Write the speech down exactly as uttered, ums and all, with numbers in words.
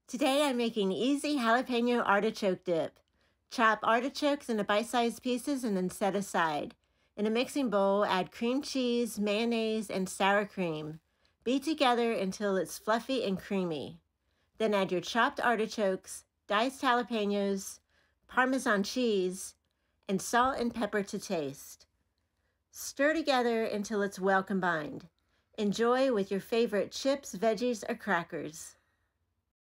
Today I'm making easy jalapeno artichoke dip. Chop artichokes into bite-sized pieces and then set aside. In a mixing bowl, add cream cheese, mayonnaise, and sour cream. Beat together until it's fluffy and creamy. Then add your chopped artichokes, diced jalapenos, Parmesan cheese, and salt and pepper to taste. Stir together until it's well combined. Enjoy with your favorite chips, veggies, or crackers.